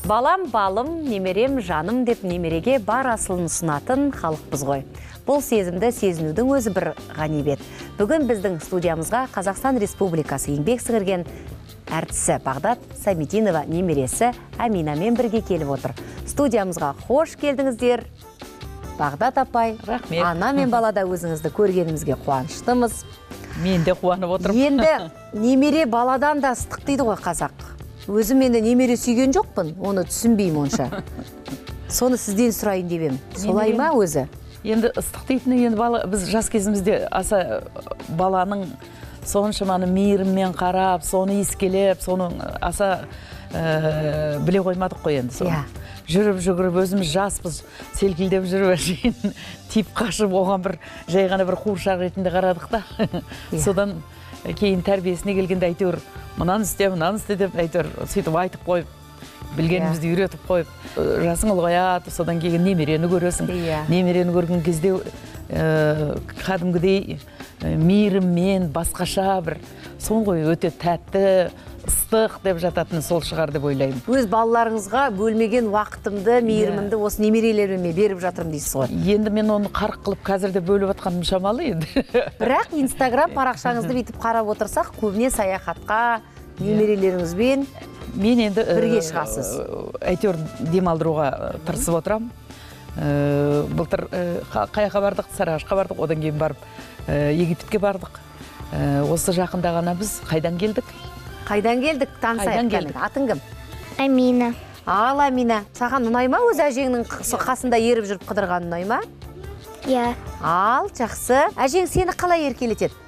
Балам, балым, немерем, жаным деп немереге бар асылын ұсынатын халықпыз ғой. Бұл сезімді сезінудің өзі бір ғанибет. Бүгін біздің студиямызға Қазақстан Республикасы еңбек сіңірген әртісі Бағдат Самидинова немересі Аминамен бірге келіп отыр. Студиямызға қош келдіңіздер. Бағдат апай, рахмет. Ана мен балада өзіңізді көргенімізге қуаныштымыз. Мен де қуанып отырмын. Енді немере баладан да ыстық дейді ғой қазақ. Өзім енді немере сүйген жоқпын, оны түсінбеймін онша. Соны сізден сұрайын деп едім. Солай ма өзі? Енді ыстық дейтіні, енді біз жас кезімізде аса баланың соншаманы мейіріммен қарап, соны искелеп, соны аса біле қоймадық қой енді. Жүріп жүгіріп, өзіміз жаспыз, селкілдеп жүріп, әшейін тиіп қашып, оған бір жай ғана бір қуыршақ ретінде қарадық та. Содан кейін тәрбиесіне келгенде әйтеуір мынаны істе деп әйтеуір сөйтіп айтып қойып, білгенімізді үйретіп қойып, жасың ұлғаяды, содан кейін немерені көресің. Немерені көрген кезде кәдімгідей мейіріммен басқаша бір сон ғой өте тәтті, ыстық деп жататын сол шығар деп ойлаймын. Өз балаларыңызға бөлмеген уақытымды, мейірімімді осы немерелеріме беріп жатырмын дейсіз ғой. Енді мен оны қарық қылып қазірде бөліп атқаным шамалы енді. Бірақ Инстаграм парақшаңызды бүйтіп қарап отырсақ, көбіне саяхатқа, немерелеріңізбен мен енді бірге шығасыз. Әйтеуір демалдыруға тырысып отырам. Былтыр қаяққа бардық, Сарыағашқа бардық, одан кейін барып Египетке бардық. Осы жақында ғана біз қайдан келдік? Қайдан келдік? Танысайық. Атың кім? Амина. Ал Амина, саған ұнай ма өз әжеңнің қасында еріп жүріп қыдырған ұнай ма? Иә. Ал, жақсы. Әжең сені қалай еркелетеді?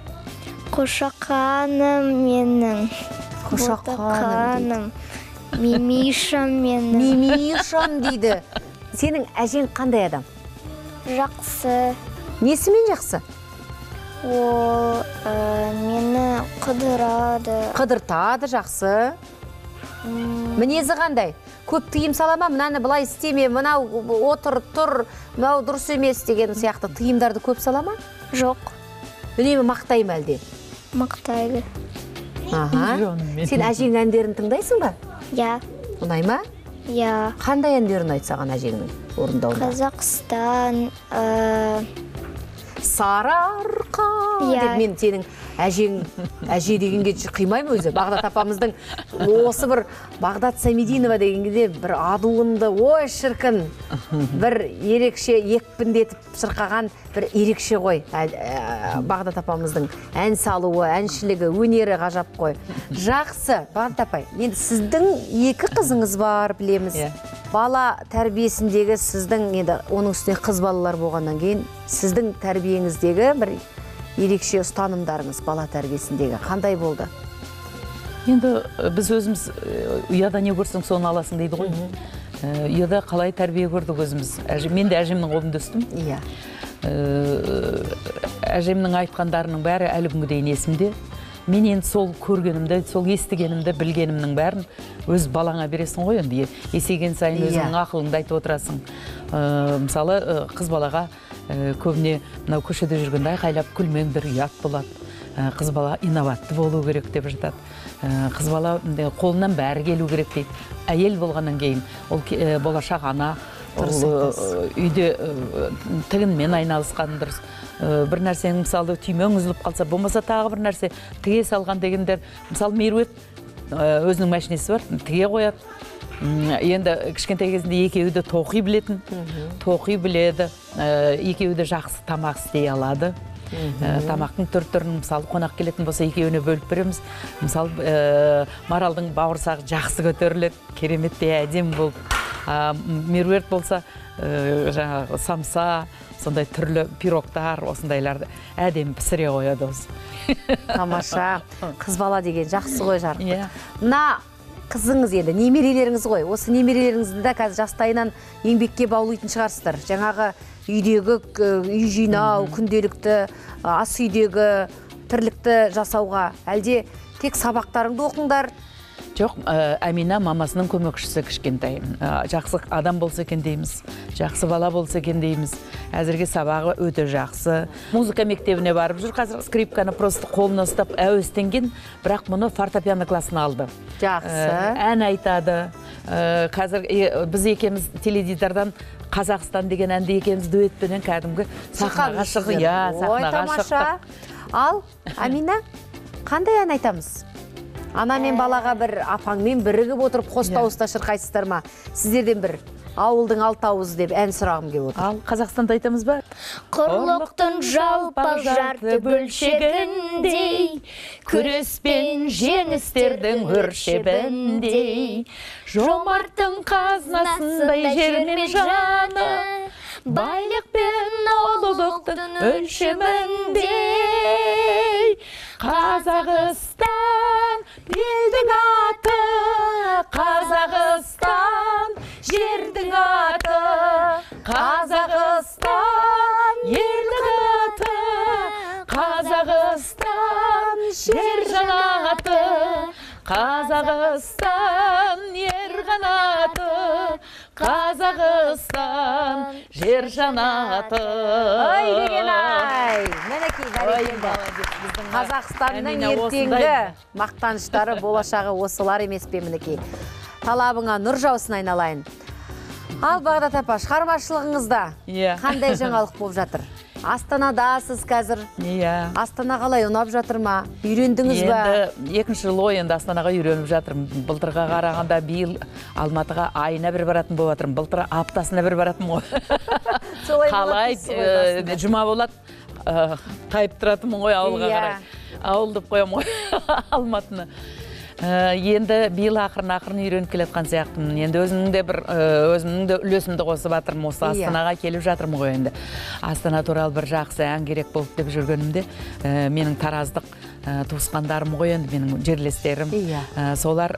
Қошақаным менің. Қошақаным. Мимишам менің. Мимишам дейді. Сенің әжең қандай адам? Жақсы. Несімен жақсы? Ол мені қыдырады. Қыдыртады, жақсы. Мінезі қандай? Көп тыйым салама, мынаны былай істеме, мынау отыр, тұр, мынау дұрыс емес деген сияқты тыйымдарды көп салама? Жоқ. Үнемі мақтай ма әлде? Мақтайды. Сен әжең әндерін тыңдайсың ба? Иә. Ұнай ма? Иә. Қандай әндерін айтсаған әжеңнің орындауында? Қазақстан, Сарыарқа деп мен сенің әже дегенге қимаймын өзі. Бағдат апамыздың осы бір Бағдат Самидинова дегенде бір адуынды, ой шіркін, бір ерекше екпіндетіп шырқаған бір ерекше ғой. Бағдат апамыздың ән салуы, әншілігі, өнері ғажап қой. Жақсы, Бағдат апай, енді сіздің екі қызыңыз бар, білеміз. Бала тәрбиесіндегі сіздің, енді оның үстіне қыз балалар болғаннан кейін, сіздің тәрбиеңіздегі бір ерекше ұстанымдарыңыз бала тәрбиесіндегі қандай болды? Енді біз өзіміз ұяда не көрсең соны аласың дейді ғой. Ұяда қалай тәрбие көрдік өзіміз. Мен де әжемнің қолында өстім. Әжемнің айтқандарының бәрі әлі күнге дейін есімде. Мен енді сол көргенімді, сол естігенімді, білгенімнің бәрін өз балаңа бересің ғой, енді есейген сайын өзіңнің ақылыңды айтып отырасың. Мысалы, қыз балаға көбіне мынау көшеде жүргенде айқайлап күлмеңдер, ұят болады. Қыз бала инноватты болу керек деп жатады. Қыз бала қолынан бәрі келу керек дейді. Әйел болғаннан кейін ол болашақ ана, үйде тігінмен айналысқан дұрыс. Бір нәрсенің мысалы түймең үзіліп қалса, болмаса тағы бір нәрсе тіге салған дегендер, мысалы Меруерт өзінің машинесі бар, тіге қояды. Енді кішкентай кезінде екеуі де тоқи білетін, тоқи біледі, екеуі де жақсы тамақ істей алады. Тамақтың түр-түрін, мысалы қонақ келетін болса екеуіне бөліп береміз. Мысалы Маралдың бауырсағы жақсы көтеріледі, кереметтей әдем болып. Меруерт болса жаңағы самса, сондай түрлі пирогтар, осындайларды әдемі пісіре қояды осы. Тамаша. Қыз бала деген жақсы ғой жарық. Мына қызыңыз енді, немерелеріңіз ғой. Осы немерелеріңізді де қазір жастайынан еңбекке баулайтын шығарсыздар. Жаңағы үйдегі үй жинау, күнделікті, ас үйдегі тірлікті жасауға, әлде тек сабақтарыңды оқыңдар, Жоқ, Амина мамасының көмекшісі кішкентай. Жақсы адам болса екен дейміз, жақсы бала болса екен дейміз. Әзірге сабағы өте жақсы. Музыка мектебіне барып жүр, қазір скрипканы просто қолына ұстап әуестенген, бірақ мұны фортепиано классына алды. Жақсы. Ән айтады. Қазір біз екеміз теледидардан Қазақстан деген әнді екеміз дуэтпенен кәдімгі сахнаға шығып, сахнаға шықтық. Ал, Амина, қандай ән айтамыз? Ана мен балаға бір апаңмен бірігіп отырып қос дауыста шырқайсыздар ма? Сіздерден бір ауылдың алтауыз деп ән сұрағым келіп отыр. Ал Қазақстанда айтамыз ба? Құрлықтың жалпақ жарты бөлшегіндей, күреспен жеңістердің өршебіндей, жомарттың қазынасындай жер мен жаны, байлық пен ұлылықтың өлшеміндей. Қазақстан елдің аты, Қазақстан жердің аты, Қазақстан елдің аты, Қазақстан жер жанаты, Қазақстан ер қанаты, Қазақстан жер жанаты. Ай деген ай! Мінекей бәрекелді. Қазақстанның ертеңгі мақтаныштары, болашағы осылар емес пе мінекей. Талабыңа нұр жаусын айналайын. Ал Бағдат апа, шығармашылығыңызда қандай жаңалық болып жатыр? Астанадасыз қазір. Астана қалай ұнап жатыр ма? Үйрендіңіз ба? Енді екінші жыл енді Астанаға үйреніп жатырмын. Былтырға қарағанда биыл Алматыға айына бір баратын болып жатырмын. Былтыр аптасына бір баратын ғой. Қалай жұма болады, тайып тұратымын ғой ауылға қарай. Ауыл деп қоямын ғой Алматыны. Енді биыл ақырын үйреніп келетқан сияқтымын. Енді өзімнің де үлесімді қосып жатырмын, осы Астанаға келіп жатырмын ғой енді. Астана туралы бір жақсы ән керек болып деп жүргенімде, менің тараздық туысқандарым ғой енді, менің жерлестерім. Солар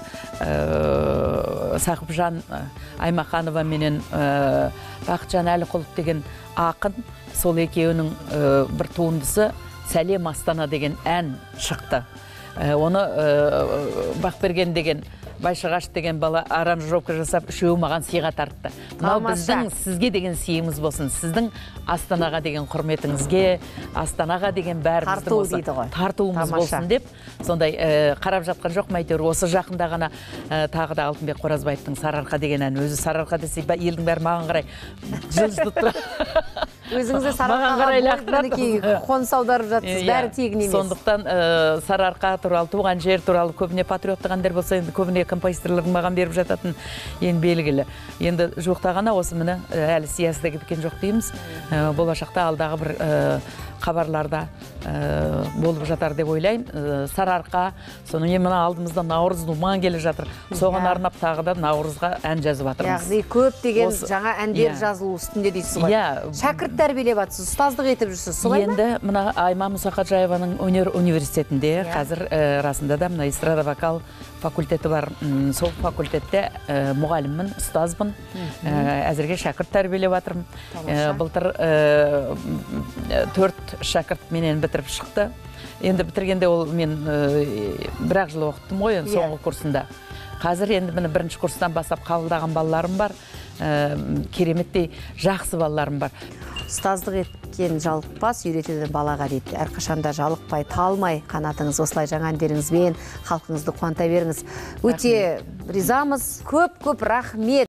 Сақыпжан Аймақанова менен Бақытжан Әліқұлов деген ақын, сол екеуінің бір туындысы «Сәлем Астана» деген ән шықты. Оны Бақберген деген, Байшығаш деген бала аранжировка жасап, үшеуі маған сыйға тартты. Мынау біздің сізге деген сыйымыз болсын, сіздің Астанаға деген құрметіңізге, Астанаға деген бәріміздің тартуымыз болсын деп, сондай қарап жатқан жоқ ма әйтеуір. Осы жақында ғана тағы да Алтынбек Қоразбаевтың «Сарыарқа» деген ән, өзі Сарыарқа десе, елдің бәрі маған қарай жылжытып тұр. Өзіңізде Сарыарқаға қоныс аударып жатсыз, бәрі тегін емес. Сондықтан Сарыарқа туралы, туған жер туралы көбіне патриоттық әндер болса, енді көбіне композиторлардың маған беріп жататын ең белгілі. Енді жуықта ғана осы міне әлі сиясыда кеткен жоқ дейміз. Болашақта алдағы бір хабарларда болып жатар деп ойлаймын. Сарыарқа, соның мына алдымызда Наурыз думан келе жатыр. Соған арнап тағы да Наурызға ән жазып жатырмыз. Яғни көп деген жаңа әндер жазылу үстінде дейсіз ғой. Шәкірт тәрбиелеп жатсыз, ұстаздық етіп жүрсіз, солай ма? Енді мына Айма Мұсақаджаеваның өнер университетінде қазір расында да мына эстрада вокал факультеті бар. Сол факультетте мұғаліммін, ұстазбын. Әзірге шәкірт тәрбиелеп жатырмын. Былтыр 4 шәкірт менен бітіріп шықты. Енді бітіргенде ол мен бір-ақ жыл оқыттым ғой соңғы курсында. Қазір енді мені бірінші курстан бастап қабылдаған балаларым бар. Кереметтей жақсы балаларым бар. Ұстаздық еткен жалықпас, үйретеді балаға дейді. Әрқашанда жалықпай, талмай қанатыңыз осылай жаңа әндеріңізбен халқыңызды қуанта беріңіз. Өте ризамыз, көп рахмет.